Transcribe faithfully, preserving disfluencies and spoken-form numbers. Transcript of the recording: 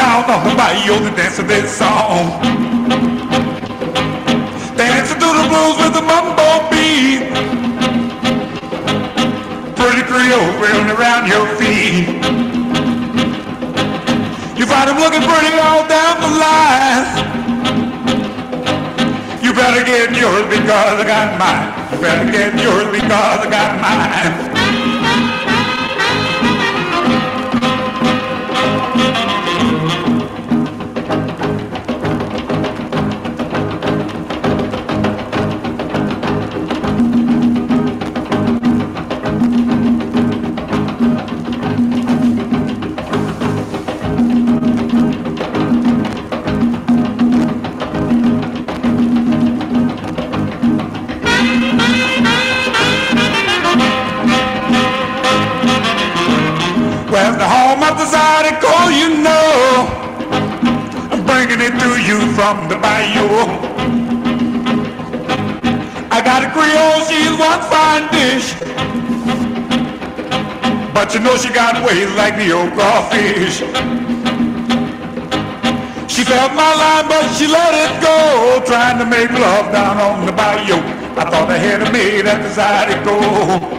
down on the bayou to dance to this song. Dancing to the blues with the Mambo beat. Pretty Creole rolling around your feet. You find them looking pretty all down the line. You better get yours because I got mine. You better get yours because I got mine. Well, the home of the Zodico, you know, I'm bringing it to you from the bayou. I got a Creole, she's one fine dish, but you know she got ways like the old crawfish. She felt my line, but she let it go, trying to make love down on the bayou. I thought I had her made at the Zodico.